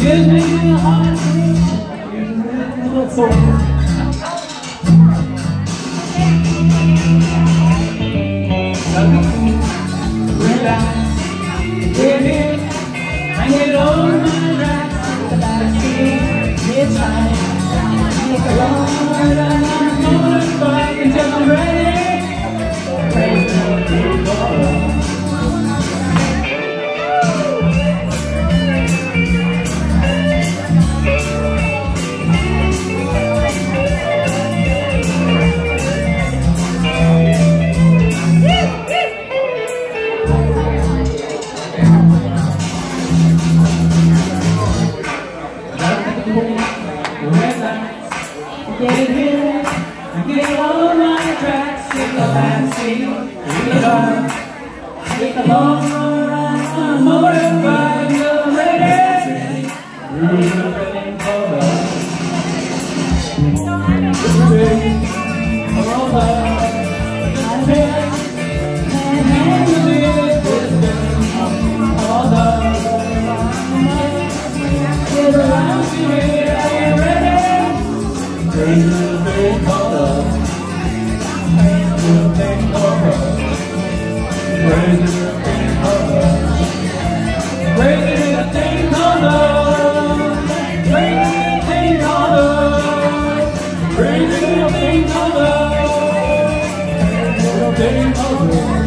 gives me a heartbeat. So relax, get in, and get on my tracks. The backseat, it's high. Take a long ride on my motorbike until I'm ready. Praise the Lord. Get here, get on my tracks, take a backseat, take a long ride on a motorbike till I'm ready. Ready for love. Ready for love. I bet and handle it this game. All love. Get around to it, are you ready? Crazy little thing called love. Crazy little thing called love. Crazy little thing called love. Crazy little thing called love. Crazy little thing called love. Crazy little thing called love. Crazy little thing called love.